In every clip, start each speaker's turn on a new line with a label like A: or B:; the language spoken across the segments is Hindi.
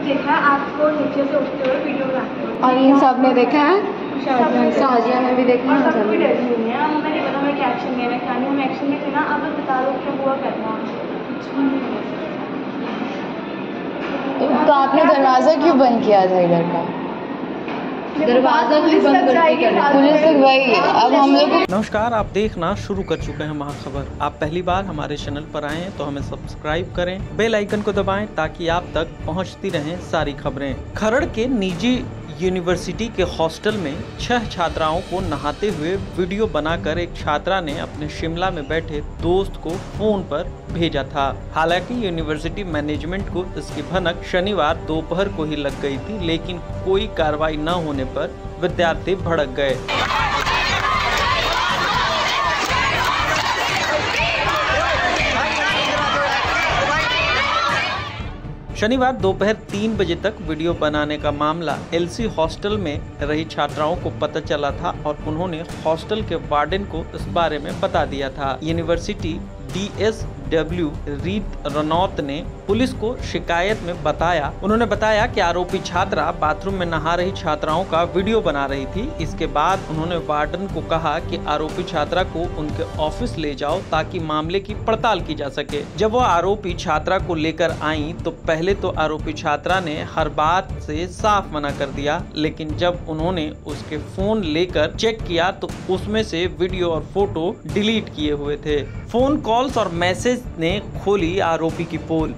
A: देखा है आपको नीचे से उठते हुए वीडियो बनाते हुए।
B: और इन सब ने देखा है, शाजिया ने भी देखा है।
A: सब भी डरी हुई है। हमें नहीं पता हमें क्या एक्शन लेना क्या नहीं। हम एक्शन नहीं लेना। अब बता दो क्या हुआ करना।
B: तो आपने दरवाज़ा क्यों बंद किया था इधर का? दरवाज़ा क्यों बंद करके पुलिस लोग वही। अब हम लोग
C: नमस्कार, आप देखना शुरू कर चुके हैं महाखबर। आप पहली बार हमारे चैनल पर आए हैं तो हमें सब्सक्राइब करें, बेल आइकन को दबाएं ताकि आप तक पहुंचती रहें सारी खबरें। खरड़ के निजी यूनिवर्सिटी के हॉस्टल में 6 छात्राओं को नहाते हुए वीडियो बनाकर एक छात्रा ने अपने शिमला में बैठे दोस्त को फोन पर भेजा था। हालांकि यूनिवर्सिटी मैनेजमेंट को इसकी भनक शनिवार दोपहर को ही लग गई थी, लेकिन कोई कार्रवाई न होने पर विद्यार्थी भड़क गए। शनिवार दोपहर 3 बजे तक वीडियो बनाने का मामला एलसी हॉस्टल में रही छात्राओं को पता चला था और उन्होंने हॉस्टल के वार्डन को इस बारे में बता दिया था। यूनिवर्सिटी DSW रीत रनौत ने पुलिस को शिकायत में बताया। उन्होंने बताया कि आरोपी छात्रा बाथरूम में नहा रही छात्राओं का वीडियो बना रही थी। इसके बाद उन्होंने वार्डन को कहा कि आरोपी छात्रा को उनके ऑफिस ले जाओ ताकि मामले की पड़ताल की जा सके। जब वो आरोपी छात्रा को लेकर आई तो पहले तो आरोपी छात्रा ने हर बात से साफ मना कर दिया, लेकिन जब उन्होंने उसके फोन लेकर चेक किया तो उसमें से वीडियो और फोटो डिलीट किए हुए थे। फोन कॉल्स और मैसेज ने खोली आरोपी की पोल।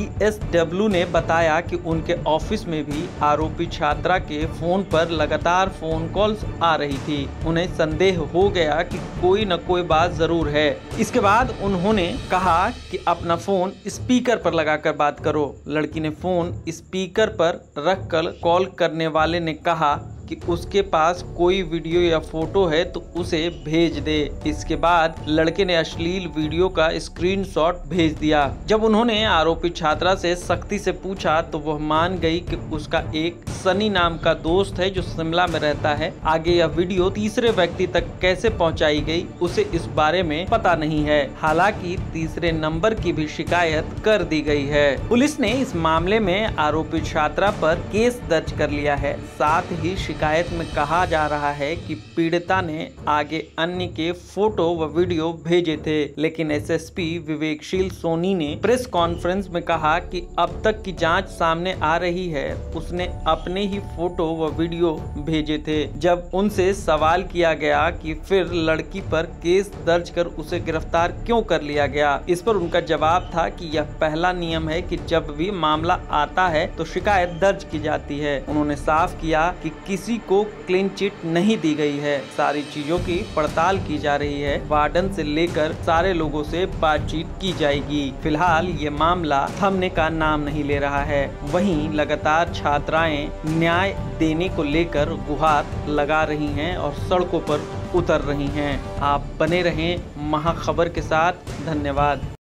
C: DSW ने बताया कि उनके ऑफिस में भी आरोपी छात्रा के फोन पर लगातार फोन कॉल्स आ रही थी। उन्हें संदेह हो गया कि कोई न कोई बात जरूर है। इसके बाद उन्होंने कहा कि अपना फोन स्पीकर पर लगाकर बात करो। लड़की ने फोन स्पीकर पर रखकर कॉल करने वाले ने कहा कि उसके पास कोई वीडियो या फोटो है तो उसे भेज दे। इसके बाद लड़के ने अश्लील वीडियो का स्क्रीनशॉट भेज दिया। जब उन्होंने आरोपी छात्रा से सख्ती से पूछा तो वह मान गई कि उसका एक सनी नाम का दोस्त है जो शिमला में रहता है। आगे यह वीडियो तीसरे व्यक्ति तक कैसे पहुंचाई गई उसे इस बारे में पता नहीं है। हालांकि तीसरे नंबर की भी शिकायत कर दी गई है। पुलिस ने इस मामले में आरोपी छात्रा पर केस दर्ज कर लिया है। साथ ही शिकायत में कहा जा रहा है कि पीड़िता ने आगे अन्य के फोटो व वीडियो भेजे थे, लेकिन SSP विवेकशील सोनी ने प्रेस कॉन्फ्रेंस में कहा कि अब तक की जांच सामने आ रही है। उसने अपने ही फोटो व वीडियो भेजे थे। जब उनसे सवाल किया गया कि फिर लड़की पर केस दर्ज कर उसे गिरफ्तार क्यों कर लिया गया, इस पर उनका जवाब था कि यह पहला नियम है कि जब भी मामला आता है तो शिकायत दर्ज की जाती है। उन्होंने साफ किया कि किसी को क्लीन चिट नहीं दी गई है। सारी चीजों की पड़ताल की जा रही है। वार्डन से लेकर सारे लोगों से बातचीत की जाएगी। फिलहाल ये मामला थमने का नाम नहीं ले रहा है। वहीं लगातार छात्राएं न्याय देने को लेकर गुहार लगा रही हैं और सड़कों पर उतर रही हैं। आप बने रहें महाखबर के साथ। धन्यवाद।